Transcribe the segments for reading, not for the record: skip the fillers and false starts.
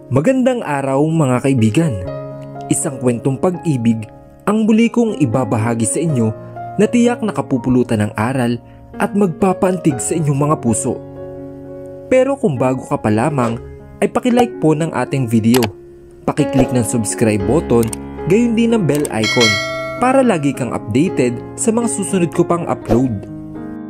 Magandang araw mga kaibigan. Isang kwentong pag-ibig ang muli kong ibabahagi sa inyo na tiyak nakapupulutan ng aral at magpapaantig sa inyong mga puso. Pero kung bago ka pa lamang ay pakilike po ng ating video. Pakiclick ng subscribe button, gayon din ng bell icon para lagi kang updated sa mga susunod ko pang upload.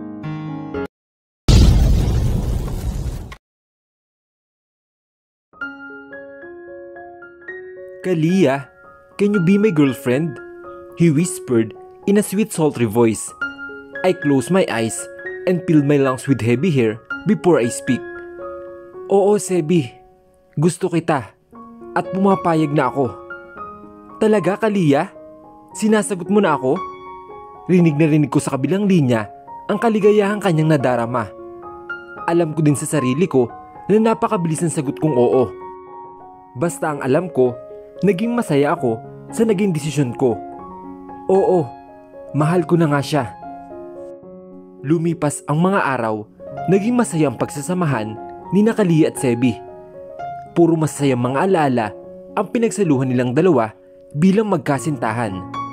"Kalia, can you be my girlfriend?" he whispered in a sweet sultry voice. I closed my eyes and filled my lungs with heavy air before I speak. "Oo, Sebi. Gusto kita. At pumapayag na ako." "Talaga, Kalia? Sinasagot mo na ako?" Rinig na rinig ko sa kabilang linya ang kaligayahang kanyang nadarama. Alam ko din sa sarili ko na napakabilis ng sagot kong oo. Basta ang alam ko, naging masaya ako sa naging desisyon ko. Oo, mahal ko na nga siya. Lumipas ang mga araw, naging masaya ang pagsasamahan ni Kalia at Sebi. Puro masayang mga alaala ang pinagsaluhan nilang dalawa bilang magkasintahan.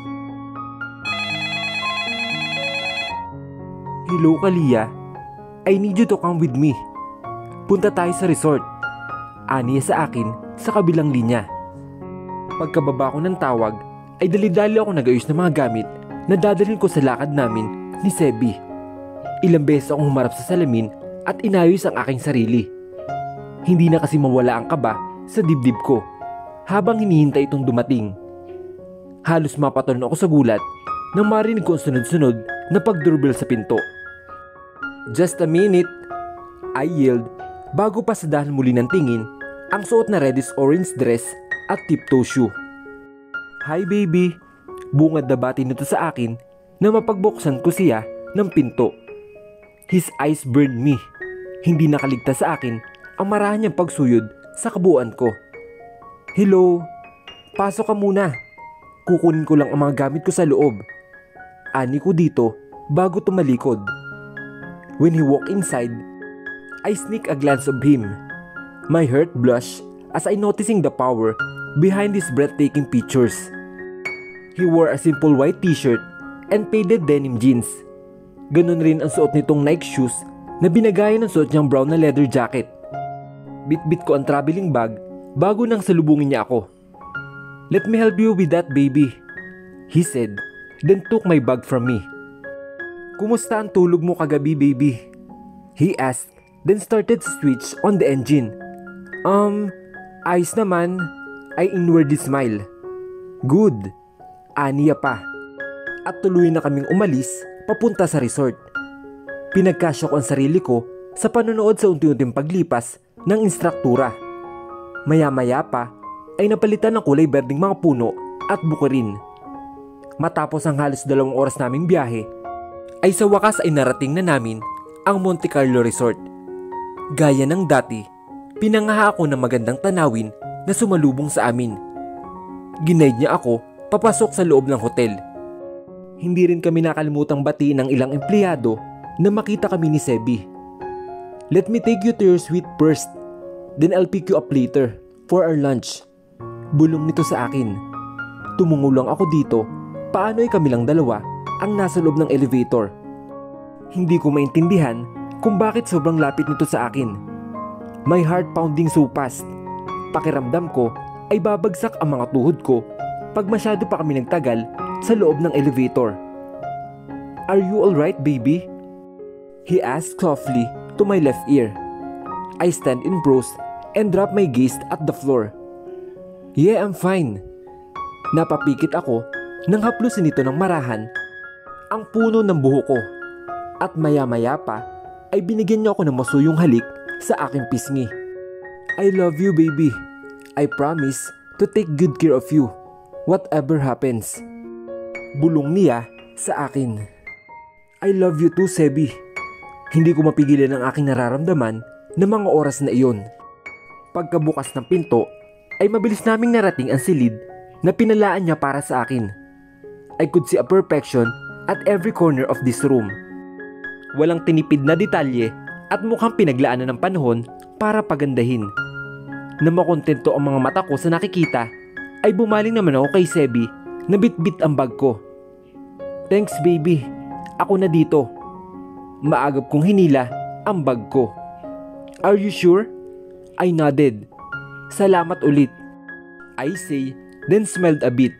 "Hello Kalia, I need you to come with me. Punta tayo sa resort," aniya sa akin sa kabilang linya. Pagkababa ko ng tawag ay dali-dali ako nag-ayos ng mga gamit na dadalhin ko sa lakad namin ni Sebi. Ilang beses akong humarap sa salamin at inayos ang aking sarili. Hindi na kasi mawala ang kaba sa dibdib ko habang hinihintay itong dumating. Halos mapatalon ako sa gulat nang marinig ko ang sunod-sunod na pag-doorbell sa pinto. "Just a minute," I yelled bago pa sadahan muli ng tingin ang suot na reddish orange dress at tiptoe shoe. "Hi baby," bungad na bati nito sa akin na mapagbuksan ko siya ng pinto. His eyes burned me. Hindi nakaligtas sa akin ang marahan niyang pagsuyod sa kabuuan ko. "Hello, pasok ka muna. Kukunin ko lang ang mga gamit ko sa loob," ani ko dito bago tumalikod. When he walked inside, I sneak a glance of him. My heart blushed as I noticing the power behind his breathtaking features. He wore a simple white t-shirt and faded denim jeans. Ganun rin ang suot nitong Nike shoes na binagaya ng suot niyang brown na leather jacket. Bit-bit ko ang traveling bag bago nang salubungin niya ako. "Let me help you with that, baby," he said, then took my bag from me. "Kumusta ang tulog mo kagabi, baby?" he asked, then started to switch on the engine. Ayos naman," I inwardly smile. "Good," aniya pa. At tuloy na kaming umalis papunta sa resort. Pinagkasya ko ang sarili ko sa panonood sa unti-unting paglipas ng instruktura. Maya-maya pa ay napalitan ng kulay berdeng mga puno at bukirin. Matapos ang halos 2 oras naming biyahe, ay sa wakas ay narating na namin ang Monte Carlo Resort. Gaya ng dati, pinangaha ako ng magandang tanawin na sumalubong sa amin. Ginaid niya ako papasok sa loob ng hotel. Hindi rin kami nakalimutang batiin ng ilang empleyado na makita kami ni Sebi. "Let me take you to your suite first, then I'll pick you up later for our lunch," bulong nito sa akin. Tumungo lang ako dito, paano ay kami lang dalawa ang nasa loob ng elevator. Hindi ko maintindihan kung bakit sobrang lapit nito sa akin. My heart pounding so fast. Pakiramdam ko ay babagsak ang mga tuhod ko pag masyado pa kami nagtagal sa loob ng elevator. "Are you alright, baby?" he asked softly to my left ear. I stand in froze and drop my gaze at the floor. "Yeah, I'm fine." Napapikit ako nang haplusin nito ng marahan ang puno ng buhok ko. At maya-maya pa ay binigyan niya ako ng masuyong halik sa aking pisngi. "I love you, baby. I promise to take good care of you, whatever happens," bulong niya sa akin. "I love you too, Sebi." Hindi ko mapigilan ang aking nararamdaman ng mga oras na iyon. Pagkabukas ng pinto, ay mabilis naming narating ang silid na pinalaan niya para sa akin. I could see a perfection at every corner of this room. Walang tinipid na detalye at mukhang pinaglaanan ng panahon para pagandahin. Na makontento ang mga mata ko sa nakikita, ay bumaling naman ako kay Sebi na bitbit ang bag ko. Thanks baby, ako na dito. Maagap kong hinila ang bag ko. Are you sure? I nodded. Salamat ulit. I say, then smelled a bit.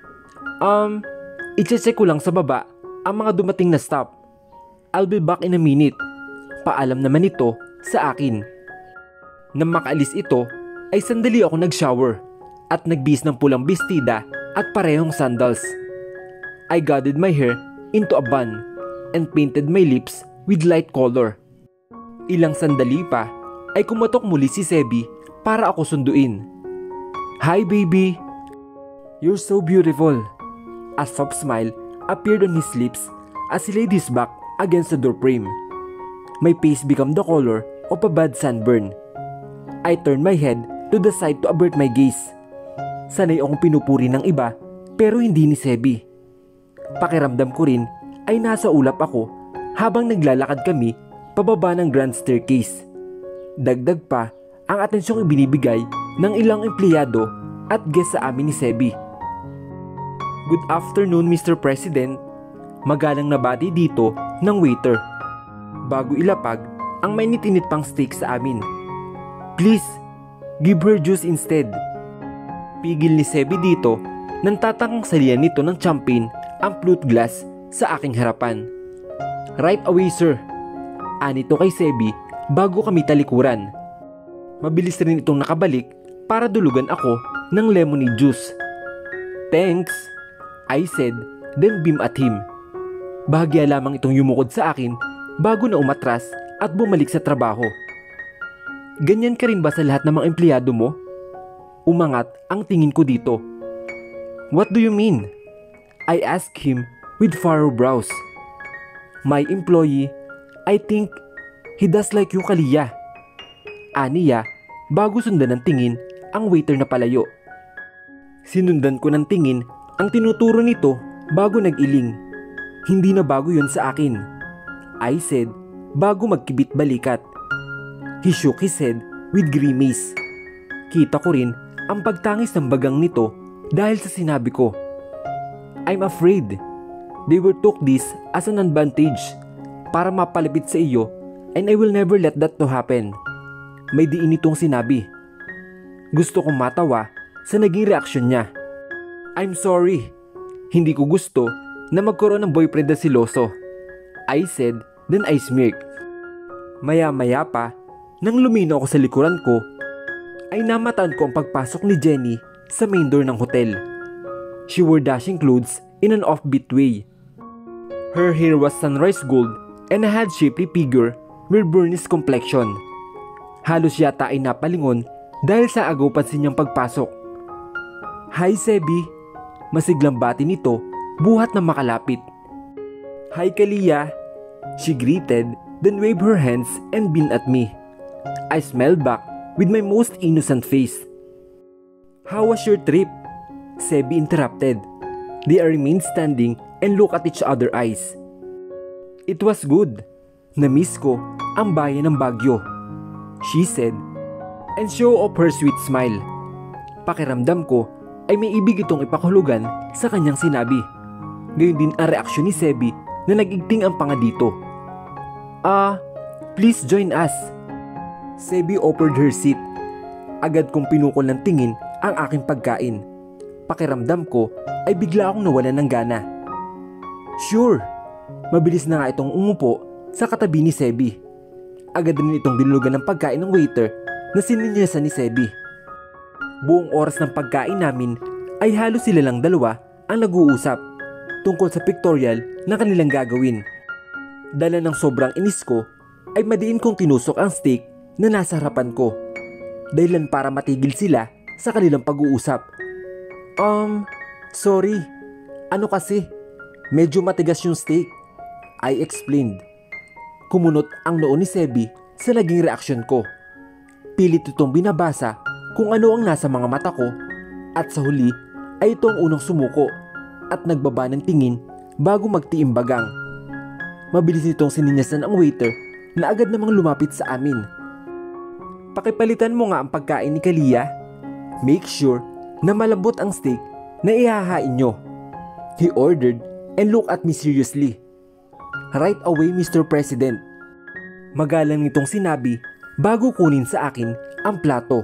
I-check ko lang sa baba ang mga dumating na stop. I'll be back in a minute. Paalam naman ito sa akin. Nang makaalis ito, ay sandali ako nag-shower at nagbihis ng pulang bestida at parehong sandals. I gathered my hair into a bun and painted my lips with light color. Ilang sandali pa ay kumatok muli si Sebi para ako sunduin. Hi baby! You're so beautiful. A soft smile appeared on his lips as he laid his back against the doorframe. My face became the color of a bad sunburn. I turned my head to the side to avert my gaze. Sanay akong pinupuri ng iba pero hindi ni Sebi. Pakiramdam ko rin ay nasa ulap ako habang naglalakad kami pababa ng grand staircase. Dagdag pa ang atensyong ibinibigay ng ilang empleyado at guest sa amin ni Sebi. Good afternoon Mr. President. Magalang na bati dito ng waiter. Bago ilapag ang mainit-init pang steak sa amin. Please, give her juice instead. Pigil ni Sebi dito nang tatangkang salian nito ng champagne ang flute glass sa aking harapan. Right away sir. Anito kay Sebi bago kami talikuran. Mabilis rin itong nakabalik para dulugan ako ng lemonade juice. Thanks, I said, then beamed at him. Bahagya lamang itong yumukod sa akin bago na umatras at bumalik sa trabaho. Ganyan ka rin ba sa lahat ng mga empleyado mo? Umangat ang tingin ko dito. What do you mean? I asked him with furrowed brows. My employee, I think he does like you Kalia. Aniya bago sundan ng tingin ang waiter na palayo. Sinundan ko ng tingin ang tinuturo nito bago nag-iling. Hindi na bago yun sa akin. I said bago magkibit balikat. He shook his head with grimace. Kita ko rin ang pagtangis ng bagang nito dahil sa sinabi ko. I'm afraid they will took this as an advantage para mapalapit sa iyo and I will never let that to happen. May diin itong sinabi. Gusto kong matawa sa naging reaksyon niya. I'm sorry. Hindi ko gusto na magkaroon ng boyfriend na siloso. I said, then I smirked. Maya-maya pa, nang lumino ako sa likuran ko, ay namataan ko ang pagpasok ni Jenny sa main door ng hotel. She wore dashing clothes in an offbeat way. Her hair was sunrise gold and had shapely figure with burnished complexion. Halos yata ay napalingon dahil sa agaw pansin niyang pagpasok. Hi Sebi, masiglang bati nito buhat na makalapit. Hi Kalia, she greeted, then waved her hands and beamed at me. I smiled back with my most innocent face. How was your trip? Sebi interrupted. They remained standing and looked at each other's eyes. It was good. Na-miss ko ang bayan ng Baguio, she said, and show off her sweet smile. Pakiramdam ko ay may ibig itong ipakahulugan sa kanyang sinabi. Gayon din ang reaksyon ni Sebi na nag-igting ang panga dito. Please join us. Sebi offered her seat. Agad kong pinukol ng tingin ang aking pagkain. Pakiramdam ko ay bigla akong nawalan ng gana. Sure. Mabilis na nga itong umupo sa katabi ni Sebi. Agad din itong dinulugan ng pagkain ng waiter na sininyasan ni Sebi. Buong oras ng pagkain namin ay halos sila lang dalawa ang nag-uusap tungkol sa pictorial na kanilang gagawin. Dala ng sobrang inis ko ay madiin kong tinusok ang steak na nasa harapan ko. Dahilan para matigil sila sa kanilang pag-uusap. Sorry. Ano kasi? Medyo matigas yung steak. I explained. Kumunot ang noo ni Sebi sa naging reaksyon ko. Pilit itong binabasa kung ano ang nasa mga mata ko at sa huli ay ito ang unang sumuko at nagbaba ng tingin bago magtiimbagang. Mabilis itong sininyasan ang waiter na agad namang lumapit sa amin. Pakipalitan mo nga ang pagkain ni Kalia. Make sure na malambot ang steak na ihahain nyo. He ordered and looked at me seriously. Right away, Mr. President. Magalang nitong sinabi bago kunin sa akin ang plato.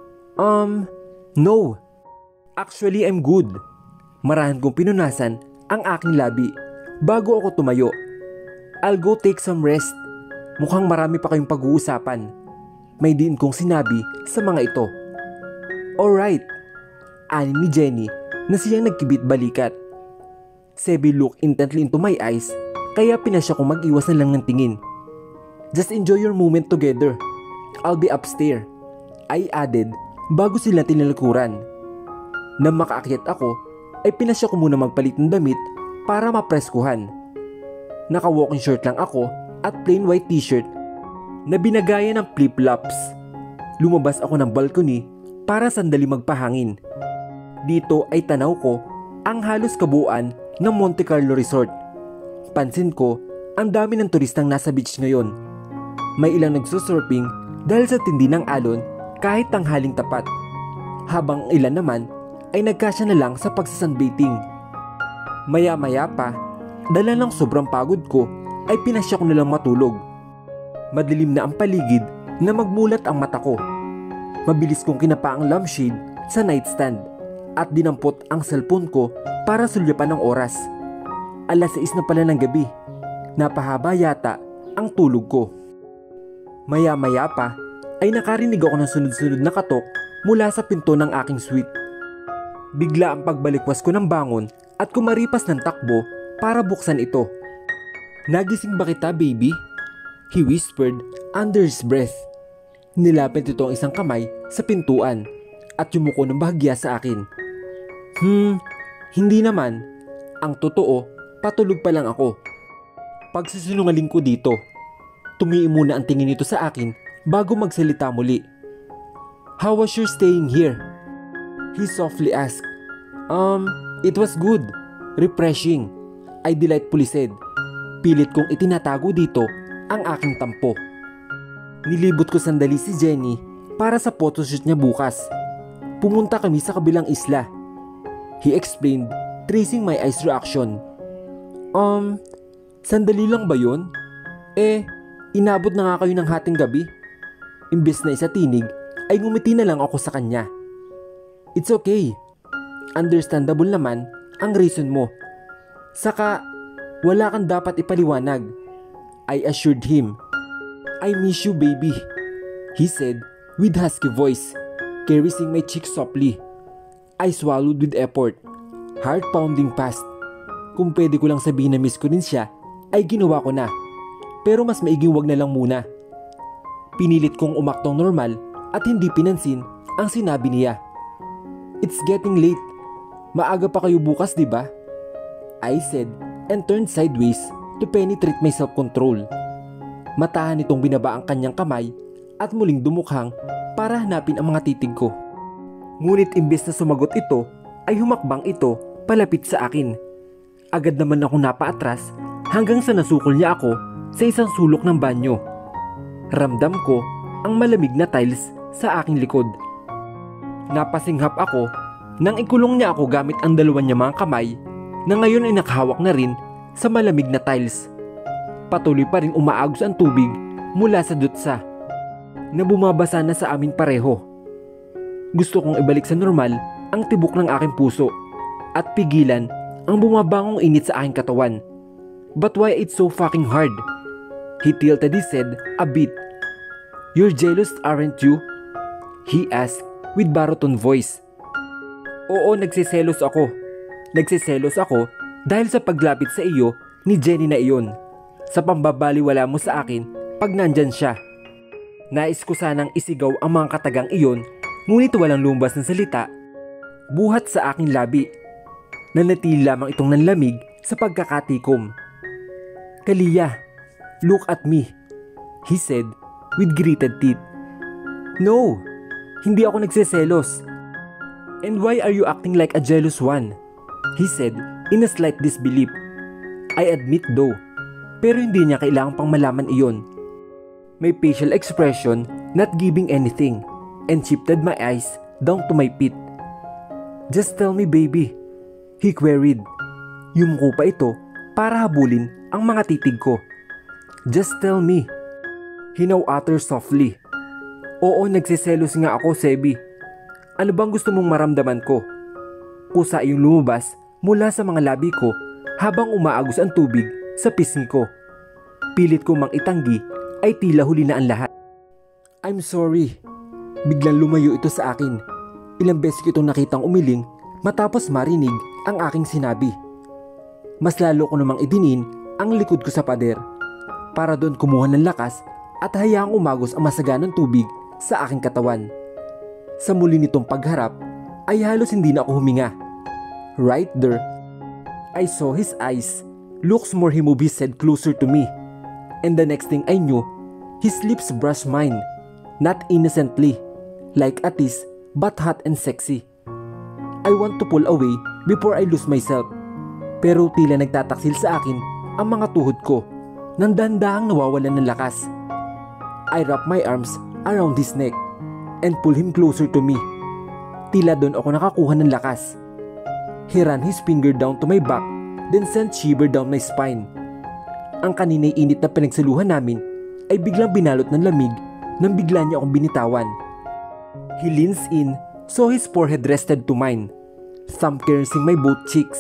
No. Actually, I'm good. Marahan kong pinunasan ang aking labi bago ako tumayo. I'll go take some rest. Mukhang marami pa kayong pag-uusapan. May diin kong sinabi sa mga ito. Alright. Ani ni Jenny na siyang nagkibit balikat. Sebi looked intently into my eyes, kaya pinasya kong mag-iwas na lang ng tingin. Just enjoy your moment together. I'll be upstairs, I added bago sila tinalikuran. Nang makaakyat ako, ay pinasya ko muna magpalit ng damit para mapreskuhan. Naka-walking shirt lang ako at plain white t-shirt na binagaya ng flip-flops. Lumabas ako ng balcony para sandali magpahangin. Dito ay tanaw ko ang halos kabuuan ng Monte Carlo Resort. Pansin ko, ang dami ng turistang nasa beach ngayon. May ilang nagsusurfing dahil sa tindi ng alon kahit tanghaling tapat. Habang ilan naman ay nagkasya na lang sa pagsasunbathing. Maya-maya pa, dala ng sobrang pagod ko ay pinasya ko na lang matulog. Madilim na ang paligid na magmulat ang mata ko. Mabilis kong kinapa ang lampshade sa nightstand at dinampot ang cellphone ko para sulyapan ng oras. 6:00 na pala ng gabi. Napahaba yata ang tulog ko. Maya-maya pa ay nakarinig ako ng sunod-sunod na katok mula sa pinto ng aking suite. Bigla ang pagbalikwas ko ng bangon at kumaripas ng takbo para buksan ito. Nagising ba kita, baby? He whispered under his breath. Nilapit ito ang isang kamay sa pintuan at yumuko ng bahagya sa akin. Hindi naman. Ang totoo, patulog pa lang ako. Pagsisinungaling ko dito. Tumiim muna ang tingin nito sa akin bago magsalita muli. How was your staying here? He softly asked. It was good. Refreshing. I delightfully said. Pilit kong itinatago dito ang aking tampo. Nilibot ko sandali si Jenny para sa photoshoot niya bukas. Pumunta kami sa kabilang isla. He explained, tracing my eyes reaction. Sandali lang ba yun? Inabot na nga kayo ng hating gabi. Imbes na isa tinig, ay ngumiti na lang ako sa kanya. It's okay. Understandable naman ang reason mo. Saka, wala kang dapat ipaliwanag. I assured him. I miss you, baby, he said with husky voice, caressing my cheek softly. I swallowed with effort, heart pounding fast. Kung pwede ko lang sabihin na miss ko din siya, ay ginawa ko na. Pero mas maiging wag na lang muna. Pinilit kong umaktong normal at hindi pinansin ang sinabi niya. It's getting late. Maaga pa kayo bukas, di ba? I said and turned sideways to penetrate my self-control. Matahan itong binaba ang kanyang kamay at muling dumukhang para hanapin ang mga titig ko. Ngunit imbes na sumagot ito, ay humakbang ito palapit sa akin. Agad naman ako napaatras hanggang sa nasukol niya ako sa isang sulok ng banyo. Ramdam ko ang malamig na tiles sa aking likod. Napasinghap ako nang ikulong niya ako gamit ang dalawa niya mga kamay na ngayon ay nakahawak na rin sa malamig na tiles. Patuloy pa rin umaagos ang tubig mula sa dutsa na bumabasa na sa amin pareho. Gusto kong ibalik sa normal ang tibok ng aking puso at pigilan ang bumabangong init sa aking katawan. But why it's so fucking hard? He tilted his head a bit. You're jealous, aren't you? He asked with baritone voice. Oo, nagsiselos ako. Nagsiselos ako dahil sa paglapit sa iyo ni Jenny na iyon. Sa pambabaliwala mo sa akin pag nandyan siya. Nais ko sanang isigaw ang mga katagang iyon, ngunit walang lumabas ng salita buhat sa aking labi. Nanatili lamang itong nanlamig sa pagkakatikom. Kalia, look at me, he said with gritted teeth. No, hindi ako nagsiselos. And why are you acting like a jealous one? He said in a slight disbelief. I admit though, pero hindi niya kailangang pang malaman iyon. May facial expression not giving anything, and shifted my eyes down to my feet. "Just tell me, baby," he queried. Yumuko pa ito para habulin ang mga titig ko. "Just tell me," he now utters softly. "Oo, nagsiselos nga ako, Sebi. Ano bang gusto mong maramdaman ko?" Kusa yung lumabas mula sa mga labi ko habang umaagos ang tubig sa pisngi ko. Pilit ko mang itanggi ay tila huli na ang lahat. "I'm sorry." Biglang lumayo ito sa akin. Ilang beses ko itong nakitang umiling matapos marinig ang aking sinabi. Mas lalo ko namang idinin ang likod ko sa pader para doon kumuha ng lakas at hayaang umagos ang masaganang tubig sa aking katawan. Sa muli nitong pagharap ay halos hindi na ako huminga. Right there, I saw his eyes. Looks more, he moved his head closer to me. And the next thing I knew, his lips brushed mine. Not innocently, like a tease, but hot and sexy. I want to pull away before I lose myself. Pero tila nagtataksil sa akin ang mga tuhod ko nang dahan-dahang nawawalan ng lakas. I wrap my arms around his neck and pull him closer to me. Tila doon ako nakakuha ng lakas. He ran his finger down to my back, then sent shiver down my spine. Ang kanina'y init na pinagsaluhan namin ay biglang binalot ng lamig nang bigla niya akong binitawan. He leans in, so his forehead rested to mine, thumb caressing my both cheeks.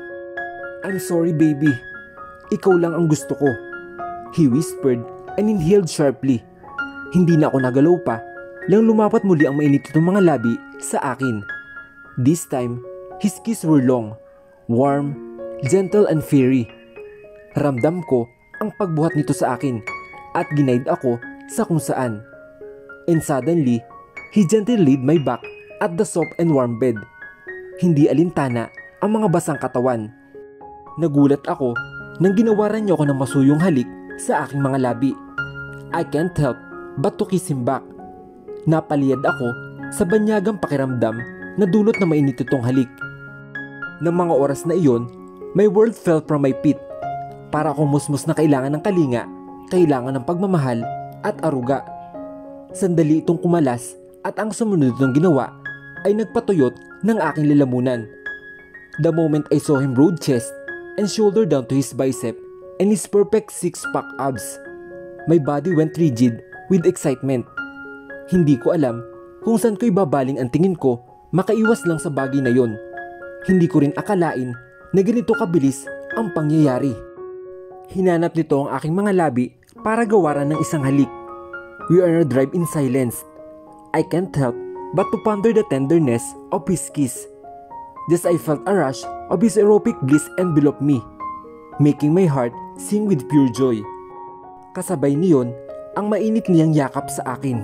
"I'm sorry, baby. Ikaw lang ang gusto ko," he whispered and inhaled sharply. Hindi na ako nagalaw pa lang lumapat muli ang mainit itong mga labi sa akin. This time, his kiss were long, warm, gentle and fiery. Ramdam ko ang pagbuhat nito sa akin at ginaid ako sa kung saan. And suddenly, he gently laid my back at the soft and warm bed. Hindi alintana ang mga basang katawan. Nagulat ako nang ginawaran niya ako ng masuyong halik sa aking mga labi. I can't help but to kiss him back. Napaliyad ako sa banyagang pakiramdam na dulot na mainit itong halik. Nang mga oras na iyon, my world fell from my feet. Para akong musmus na kailangan ng kalinga, kailangan ng pagmamahal at aruga. Sandali itong kumalas at ang sumunod ng ginawa ay nagpatuyot ng aking lalamunan. The moment I saw him broad chest and shoulder down to his bicep and his perfect six-pack abs, my body went rigid with excitement. Hindi ko alam kung saan ko ibabaling ang tingin ko makaiwas lang sa bagay na yon. Hindi ko rin akalain na ganito kabilis ang pangyayari. Hinanap nito ang aking mga labi para gawaran ng isang halik. We are on a drive in silence. I can't help but to ponder the tenderness of his kiss. Just I felt a rush of his erotic bliss envelop me, making my heart sing with pure joy. Kasabay niyon ang mainit niyang yakap sa akin.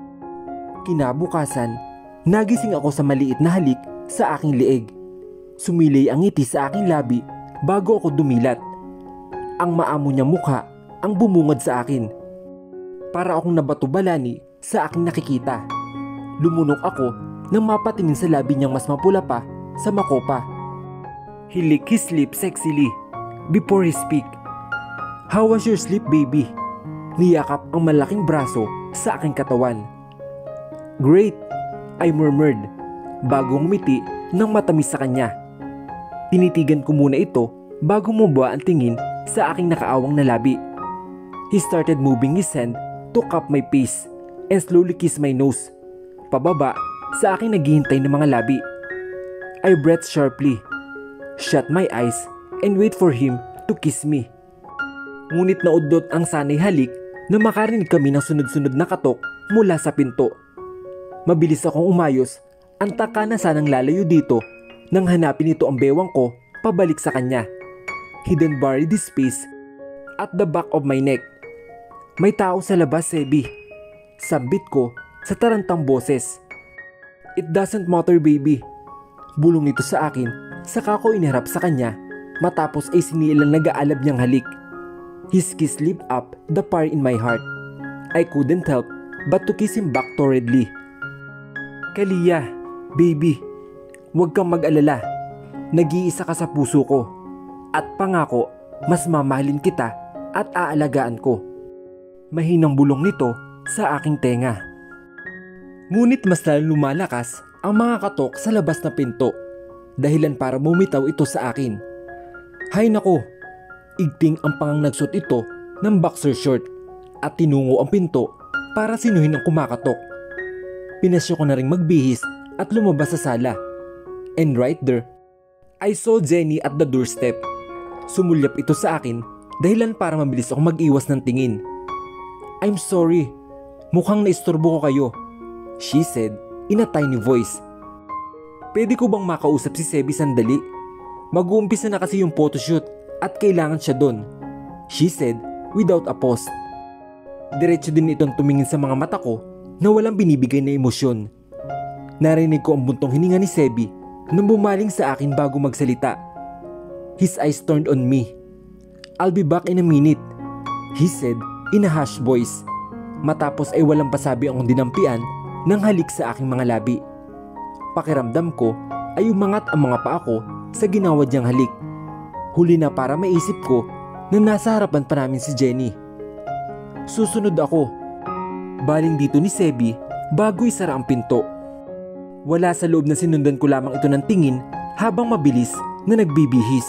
Kinabukasan, nagising ako sa maliit na halik sa aking leeg. Sumilay ang ngiti sa aking labi bago ako dumilat. Ang maamo niyang mukha ang bumungad sa akin. Para akong nabato-balani sa aking nakikita. Lumunok ako nang mapatingin sa labi niyang mas mapula pa sa makopa. He licked his lips sexily before he speak. "How was your sleep, baby?" Niyakap ang malaking braso sa aking katawan. "Great," I murmured bago ngumiti ng matamis sa kanya. Tinitigan ko muna ito bago mubaba ang tingin sa aking nakaawang na labi. He started moving his hand to cup my face and slowly kiss my nose. Pababa sa aking naghihintay ng mga labi. I breathed sharply, shut my eyes and wait for him to kiss me. Ngunit naudlot ang sanay halik na makarinig kami ng sunod-sunod na katok mula sa pinto. Mabilis akong umayos, ang taka na sanang lalayo dito nang hanapin ito ang bewang ko pabalik sa kanya. He then buried his face at the back of my neck. "May tao sa labas, Sebi," sambit ko sa tarantang boses. "It doesn't matter, baby," bulong nito sa akin saka ko iniharap sa kanya matapos ay sinilang nag-aalab niyang halik. His kiss lit up the fire in my heart. I couldn't help but to kiss him back torridly. "Kalia, baby, huwag kang mag-alala. Nag-iisa ka sa puso ko. At pangako, mas mamahalin kita at aalagaan ko." Mahinang bulong nito sa aking tenga. Ngunit mas lalong lumalakas ang mga katok sa labas na pinto, dahilan para bumitaw ito sa akin. Hay nako, igting ang pangang nagsuot ito ng boxer short at tinungo ang pinto para sinuhin ang kumakatok. Pinasyo ko na ring magbihis at lumabas sa sala. And right there, I saw Jenny at the doorstep. Sumulyap ito sa akin dahilan para mabilis ako mag-iwas ng tingin. I'm sorry, mukhang naistorbo ko kayo, she said in a tiny voice. Pwede ko bang makausap si Sebi sandali? Mag-uumpisa na kasi yung photoshoot at kailangan siya doon, she said without a pause. Diretso din itong tumingin sa mga mata ko na walang binibigay na emosyon. Narinig ko ang buntong hininga ni Sebi nang bumaling sa akin bago magsalita. His eyes turned on me. I'll be back in a minute, he said in a hushed voice. Matapos ay walang pasabi ang dinampian ng halik sa aking mga labi. Pakiramdam ko ay umangat ang mga paa ko sa ginawad niyang halik. Huli na para maisip ko na nasa harapan pa namin si Jenny. Susunod ako. Baling dito ni Sebi bago isara ang pinto. Wala sa loob na sinundan ko lamang ito ng tingin habang mabilis na nagbibihis.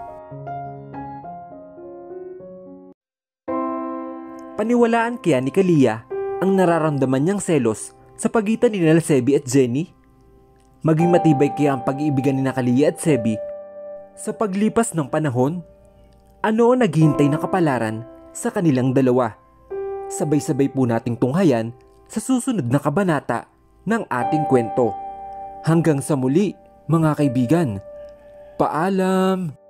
Paniwalaan kaya ni Kalia ang nararamdaman niyang selos sa pagitan ni Sebi at Jenny? Maging matibay kaya ang pag-iibigan ni Kalia at Sebi sa paglipas ng panahon? Ano ang naghihintay na kapalaran sa kanilang dalawa? Sabay-sabay po nating tunghayan sa susunod na kabanata ng ating kwento. Hanggang sa muli, mga kaibigan. Paalam!